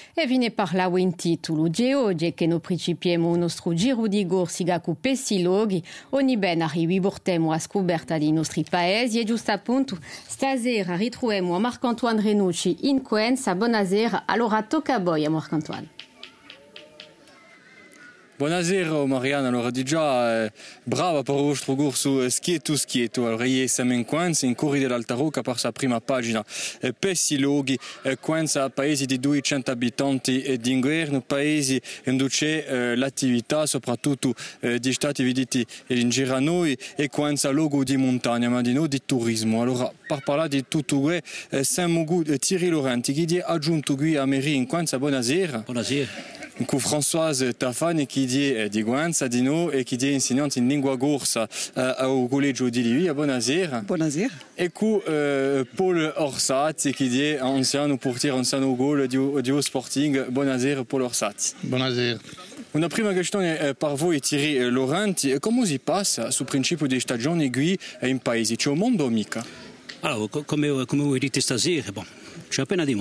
E viene parlato in titolo di oggi che noi principiamo il nostro giro di corsica con questi luoghi. Ogni ben arrivi portiamo a scoperta dei nostri paesi e giusto appunto stasera ritroviamo a Marc-Antoine Renucci in Coenza. Buonasera, allora tocca a voi Marc-Antoine. Buonasera Mariana, allora di già brava per il vostro corso schietto. Allora ieri siamo in Coenza, in Corri dell'Alta Rocca, per la prima pagina Pessi Loghi, Coenza, paesi di 200 abitanti d'inverno, paesi dove c'è l'attività soprattutto di stati vediti in giro a noi e Coenza logo di montagna, ma di noi di turismo. Allora per parlare di tutto questo siamo con Thierry Laurenti che ha aggiunto qui a Meri in Coenza. Buonasera. Buonasera. Con Françoise Tafani che è di Coenza di noi e che è insegnante in lingua corsa al collegio di Livia. Buonasera. Buonasera. E con Paul Orsat che è anziano portiere, anziano gol di Sporting. Buonasera Paul Orsat. Buonasera. Una prima questione per voi Thierry Laurenti, come si passa sul principio di stagioni qui in paesi? C'è un mondo mica? Allora, come voi dite stasera, c'è appena di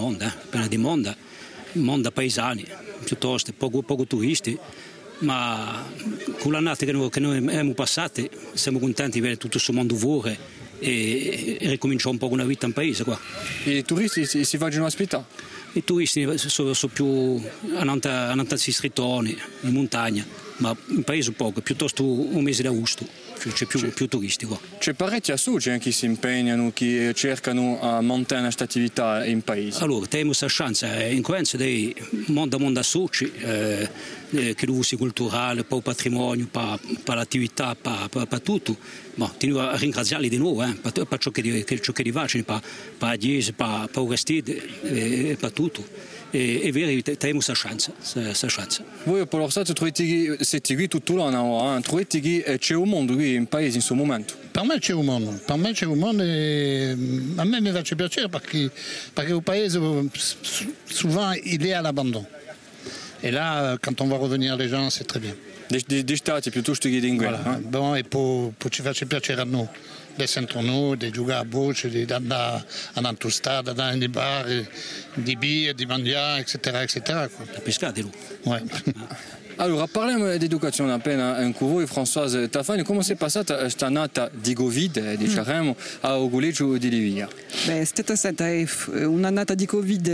mondo paesani, piuttosto poco turisti, ma con l'annata che noi abbiamo passato siamo contenti di vedere tutto questo mondo fuori e ricominciare un po' una vita in paese qua. I turisti si vogliono ospitare? I turisti sono più a stritoni, in montagna, ma in paese poco, piuttosto un mese di agosto. C'è più turisti qua. C'è parecchi associati che si impegnano, che cercano a mantenere questa attività in paese. Allora, abbiamo questa chance in Coenza di mondo associ, che l'uso culturale, per il patrimonio, per l'attività, per tutto. Ma tengo a ringraziarli di nuovo per ciò che facciano, per la chiesa, per il vestito, per tutto. È vero, abbiamo questa chance. Voi per lo Stato siete qui tutto l'anno, trovate che c'è un mondo qui in paese in questo momento? Per me c'è un mondo e a me mi fa piacere perché il paese souvent il est à l'abandon. Et là, quand on va revenir les gens, c'est très bien. Di stati piuttosto che di inverno. Voilà. Bon, e poi ci fa piacere a noi. Di sentirnos, di giocare a bocce, di andare all'autostrada, di andare nei bar, di bere, di mangiare, eccetera. A pescare, lui. Ouais. Allora, parliamo di educazione appena con voi, Françoise Tafani. Come si è passata questa annata di Covid, diciamo, al collegio di Livia? Beh, è stata un'annata di Covid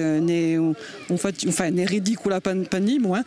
ne ridicola pandemia.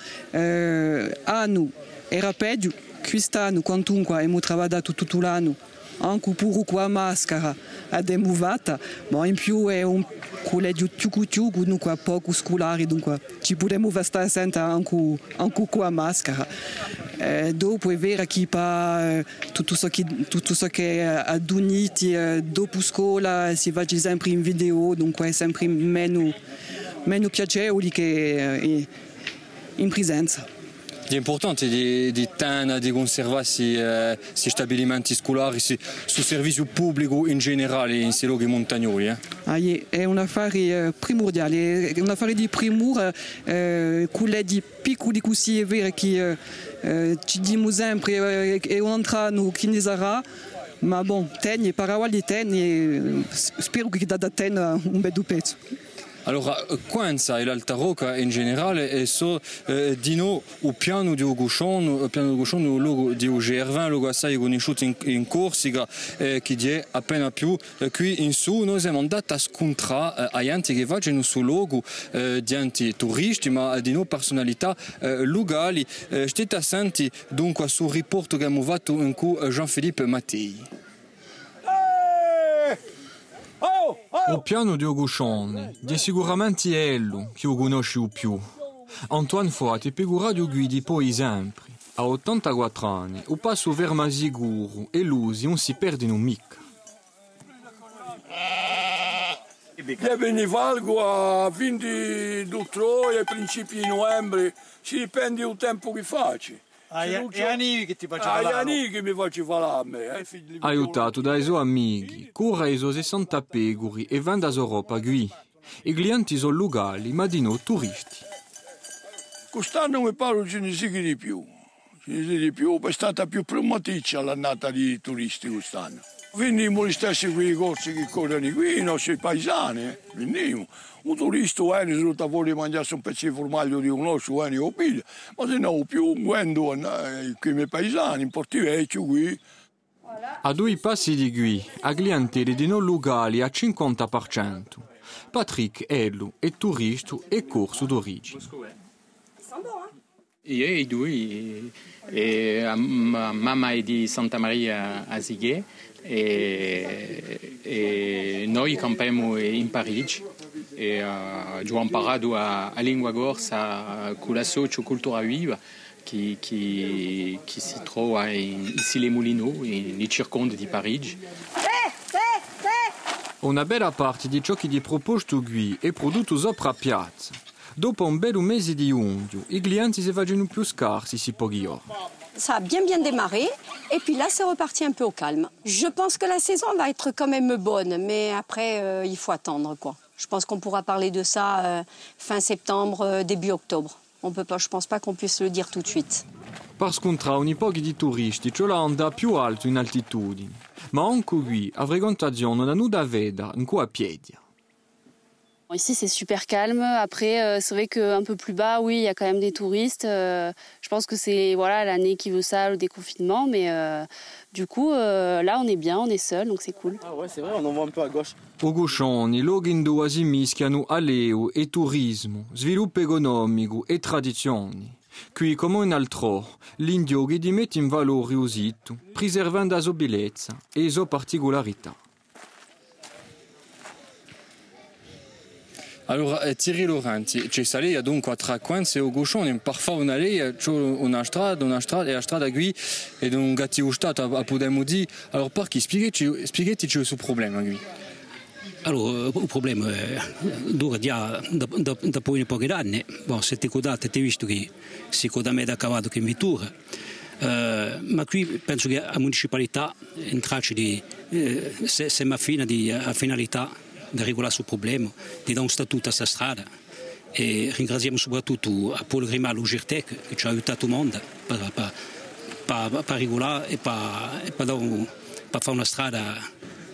Anno era peggio, quest'anno quantunque abbiamo lavorato tutto l'anno. Anche pure con la maschera abbiamo fatto, ma in più è un collegio più dunque poco scolari, dunque ci possiamo stare sempre anche con la maschera. Dopo è vero che tutto ciò che è ad uniti dopo scuola si va sempre in video, dunque è sempre meno piacevole che in presenza. È importante di tenere, di conservare questi stabilimenti scolari, sul servizio pubblico in generale in questi luoghi montagnosi. È un affare primordiale, è un affare di primura, quelli di piccoli così è vero che ci diciamo sempre che un anno che ne sarà, ma tenni, parole di tenni, spero che da tenere un bel pezzo. Allora, Coenza e l'Alta Rocca in generale sono di noi il piano di Oguscion, è un luogo di UGR20, luogo assai conosciuto in Corsica, che è appena più qui in su. Noi siamo andati a scontrare a gente che vanno sul luogo di enti turisti, ma di noi personalità locali. State attenti dunque sul riporto che abbiamo fatto con Jean-Philippe Mattei. Il piano di Oguscion è sicuramente quello che io conosco più. Antoine Fuati è radio guidi poi sempre. A 84 anni, il passo verma sicuro e l'usi non si perdono mica. Viene valgo a fine di ottobre, ai principi di novembre, si dipende dal tempo che faccio. E Ani che ti faccio parlare? Ani che mi faccio parlare a me. Aiutato dai suoi amici, cura i suoi 60 pegori e vende a Europa qui. I clienti sono locali, ma di noi turisti. Quest'anno mi pare ce ne sia di più. Ce ne sia di più, è stata più pneumaticcia l'annata di turisti quest'anno. Venimmo gli stessi qui, i corsi che corrono qui, i nostri paesani, venimmo. Un turista viene, se non vuole mangiare un pezzo di formaggio di un osso, viene lo piglia, ma se no più quando qui i miei paesani, in Portivecchio qui. A 2 passi di qui, a clientele di non locali a 50%. Patrick Erlu è turista e corso d'origine. Io e i due, mamma è di Santa Maria a Zighe e noi campiamo in Parigi e abbiamo imparato a lingua corsa con la sociocultura viva che si trova ici les Moulineaux, nei circondi di Parigi. Una bella parte di ciò che di proposto qui è prodotto sopra piazza. Dopo un bel mese di undio, i clienti si fanno più scarsi, si può dire. Ça a bien démarré et puis là c'est reparti un peu au calme. Je pense que la saison va être quand même bonne, mais après il faut attendre quoi. Je pense qu'on pourra parler de ça fin septembre, début octobre. On peut pas, je pense pas qu'on puisse le dire tout de suite. Per scontrare un po' di turisti, ciò la anda più alto in altitudine. Ma anche qui, a frequentazione non hanno da vedere, in cui a piedi. Ici, c'est super calme. Après, c'est vrai qu'un peu plus bas, oui, il y a quand même des touristes. Je pense que c'est voilà, l'année qui veut ça, le déconfinement. Mais du coup, là, on est bien, on est seul, donc c'est cool. Ah ouais, c'est vrai, on en voit un peu à gauche. Ogoscioni, luoghi in dove si mischiano alleo e turismo, sviluppo economico e tradizioni. Qui, come in altro, l'indiogi di mette in valore il sito, preservando la sua bellezza e le sue particolarità. Allora, Thierry Laurenti, c'è salita dunque a Traquenze e Ogoscioni, parfois una lei, c'è una strada e la strada qui è un gattivo stato, a potremmo dire. Allora, perché spiegheteci il suo problema qui. Allora, il problema dura già da poi pochi anni. Bon, se ti codate, ti hai visto che si coda me da cavato che in vettura. Ma qui penso che la municipalità entrarci di sembra fine di finalità di regolare il problema, di dare un statuto a questa strada. E ringraziamo soprattutto a Paul Grimaldo Girtec che ci ha aiutato il mondo per regolare e per fare una strada.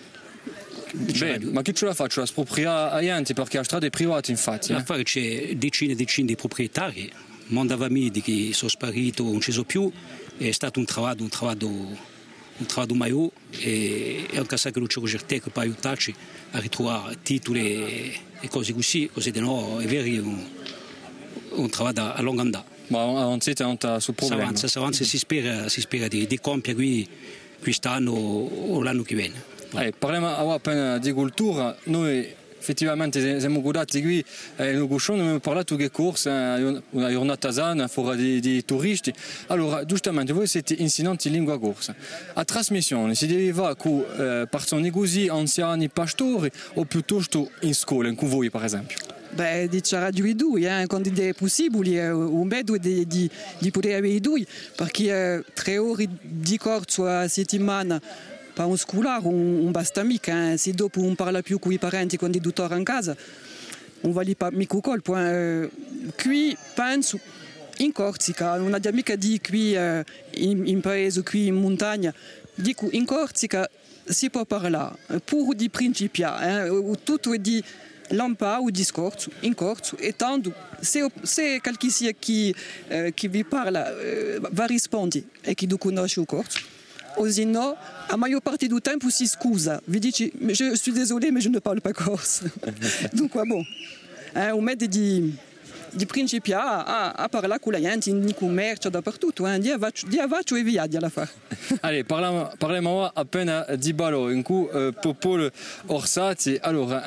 Beh, ma chi ce la fa? Ce la spropria a Ianti perché la strada è privata infatti. Affare c'è decine e decine di proprietari, mondo avamidi che sono spariti, non ci sono più, è stato un lavoro maior e anche se non c'è Girtec per aiutarci a ritrovare titoli e cose così di no, è vero un lavoro a lungo andare. Ma avanzate non sul problema. Si avanza, si spera di compiere quest'anno o l'anno che viene. Parliamo appena di cultura, noi effettivamente siamo godati qui in Ogoscioni, abbiamo parlato di corsa, una giornata sana, fuori di turisti. Allora, giustamente, voi siete insegnanti in lingua corsa. A trasmissione si deve con persone così, anziani, pastori, o piuttosto in scuola, con voi per esempio? Beh, diciamo i due, quando è possibile, un vedo di poter avere i due, perché 3 ore di corso a settimana per un scolare non basta mica, se dopo non parla più con i parenti quando è dottore in casa, non vale mica il colpo. Qui penso in Corsica, non abbiamo mica di qui in paese, qui in montagna, dico in Corsica si può parlare, pur di principiare, tutto è di lampare o discorso, in corso, e tanto se qualcuno che vi parla va rispondere e che non conosce il corso, o se no, la maggior parte del tempo si scusa, vi dice je suis désolé mais je ne parle pas corse. Dunque, bon, un metodo di principiare a parlare con la gente in commercio dappertutto, dia faccio e via alla fare. Allez, parliamo appena di ballo in cui popolo Orsati. Allora,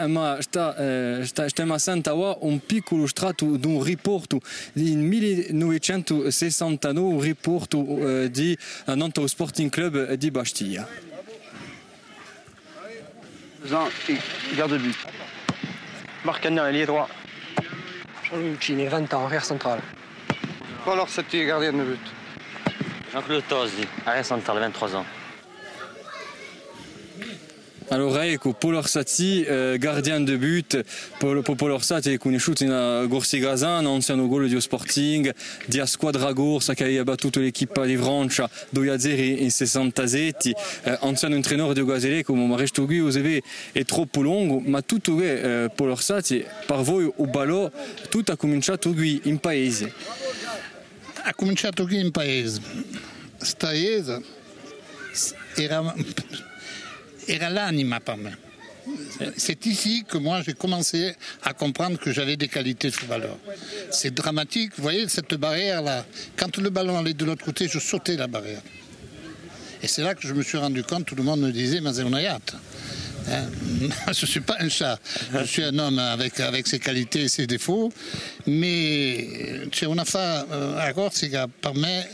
stiamo sentendo un piccolo strato di un riporto del 1969, un riporto di Nantes Sporting Club di Bastiglia. Jean, garde but. Marc Cagnan, ailier droit. Jean-Louis Uccini, 20 ans, arrière central. Paul Orsetti, gardien de but. Jean-Claude Tosi, arrière central, 23 ans. Allora ecco, Paul Orsatti, gardien de but, Paul Orsatti è conosciuto in Gorsi Gazan, anziano gol di Sporting, di squadra Gorsa che aveva battuto l'equipe di Francia 2-0 in 67, anziano entraîneur di Gazelle come Maresto Gui è troppo lungo, ma tutto che Paul Orsatti per voi o balò, tutto ha cominciato qui in paese. Ha cominciato qui in paese. Paese era l'anima pour moi. C'est ici que moi j'ai commencé à comprendre que j'avais des qualités de footballeur. C'est dramatique, vous voyez cette barrière-là. Quand le ballon allait de l'autre côté, je sautais la barrière. Et c'est là que je me suis rendu compte, tout le monde me disait, mais c'est un ayat. Je ne suis pas un chat, je suis un homme avec ses qualités et ses défauts, mais c'è una fa a Corsica per me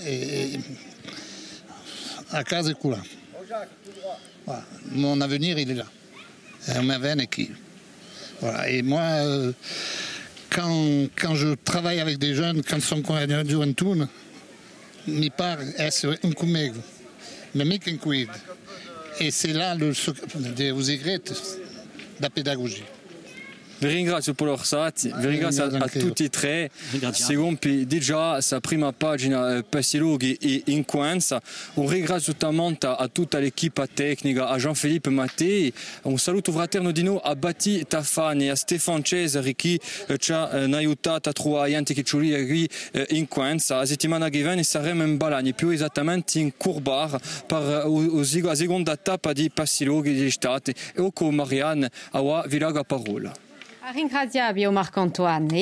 a casa è là. Voilà. Mon avenir il est là. Ma veine est qui. Voilà. Et moi, quand je travaille avec des jeunes, quand sono con la gioventù, mi pare essere un come ma mica un quid. Et c'est là le vous segreti da pédagogie. Vi ringrazio Paul Orsatti, vi ringrazio a tutti e tre. Si compie già la prima pagina Pessiloghi e Inquenza. Un ringrazio totalmente a tutta l'equipe tecnica, a Jean-Philippe Mattei. Un saluto fraterno di noi a Batti Tafani, a Stefan Cesari che ci ha aiutato a trovare Antichiccioli qui in Quenza. La settimana che viene saremo in Balagna, più esattamente in Curbar, per la seconda tappa di Pessiloghi di Stati e con Marianne a Villaga Parola. Ringraziamo Marc-Antoine.